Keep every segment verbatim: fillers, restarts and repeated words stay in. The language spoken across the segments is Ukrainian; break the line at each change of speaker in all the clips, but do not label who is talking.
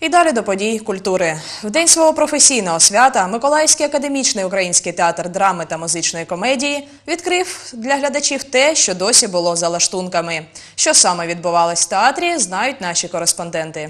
І далі до подій культури. В день свого професійного свята Миколаївський академічний український театр драми та музичної комедії відкрив для глядачів те, що досі було за лаштунками. Що саме відбувалось в театрі, знають наші кореспонденти.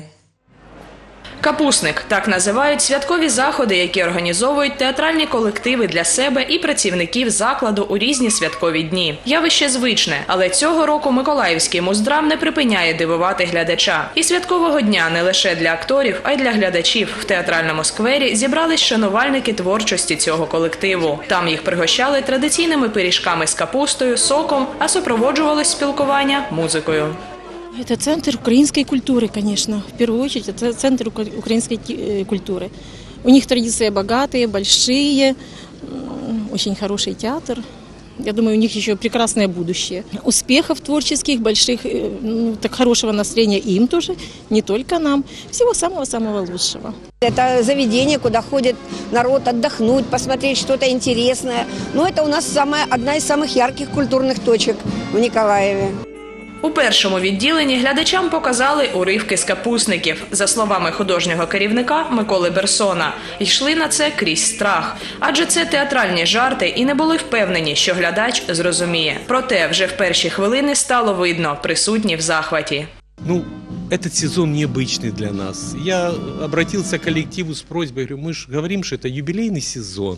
Капусник – так називають святкові заходи, які організовують театральні колективи для себе і працівників закладу у різні святкові дні. Явище звичне, але цього року Миколаївський муздрам не припиняє дивувати глядача. І святкового дня не лише для акторів, а й для глядачів. В театральному сквері зібрались шанувальники творчості цього колективу. Там їх пригощали традиційними пиріжками з капустою, соком, а супроводжувалось спілкування музикою.
Это центр украинской культуры, конечно. В первую очередь, это центр украинской культуры. У них традиции богатые, большие, очень хороший театр. Я думаю, у них еще прекрасное будущее. Успехов творческих, больших, ну, так хорошего настроения им тоже, не только нам. Всего самого-самого лучшего.
Это заведение, куда ходит народ отдохнуть, посмотреть что-то интересное. Но это у нас самая, одна из самых ярких культурных точек в Николаеве.
У першому відділенні глядачам показали уривки з капусників. За словами художнього керівника Миколи Берсона, йшли на це крізь страх. Адже це театральні жарти і не були впевнені, що глядач зрозуміє. Проте вже в перші хвилини стало видно, присутні в захваті.
Ну, этот сезон необычный для нас. Я обратился к коллективу с просьбой, говорю, мы же говорим, что это юбилейный сезон,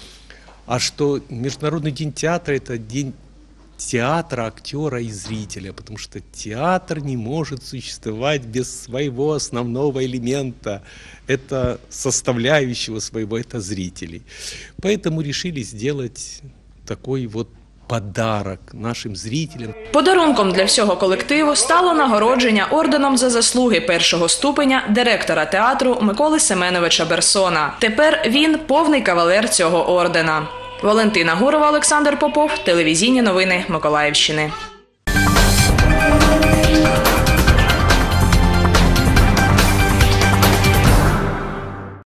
а что Международный день театра – это день театра, актера и зрителя, потому что театр не может существовать без своего основного элемента, это составляющего своего, это зрителей. Поэтому решили сделать такой вот подарок нашим зрителям.
Подарунком для всього колективу стало нагородження орденом за заслуги першого ступеня директора театру Миколи Семеновича Берсона. Тепер він повний кавалер цього ордена. Валентина Гурова, Олександр Попов, телевізійні новини Миколаївщини.